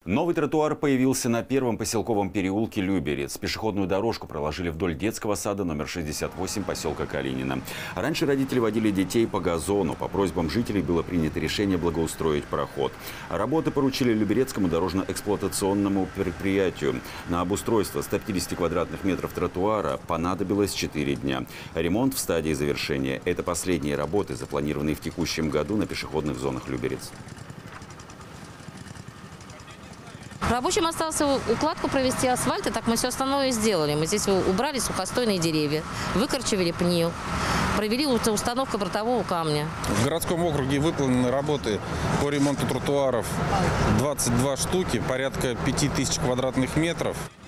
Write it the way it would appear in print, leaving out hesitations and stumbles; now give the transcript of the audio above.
Новый тротуар появился на первом поселковом переулке Люберец. Пешеходную дорожку проложили вдоль детского сада номер 68 поселка Калинина. Раньше родители водили детей по газону. По просьбам жителей было принято решение благоустроить проход. Работы поручили Люберецкому дорожно-эксплуатационному предприятию. На обустройство 150 квадратных метров тротуара понадобилось 4 дня. Ремонт в стадии завершения. Это последние работы, запланированные в текущем году на пешеходных зонах Люберец. Рабочим осталось укладку провести асфальт, и так мы все остальное сделали. Мы здесь убрали сухостойные деревья, выкорчевали пню, провели установку бортового камня. В городском округе выполнены работы по ремонту тротуаров 22 штуки, порядка 5000 квадратных метров.